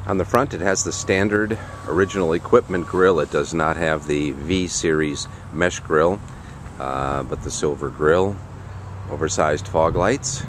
On the front it has the standard original equipment grille. It does not have the V-series mesh grille, but the silver grille. Oversized fog lights.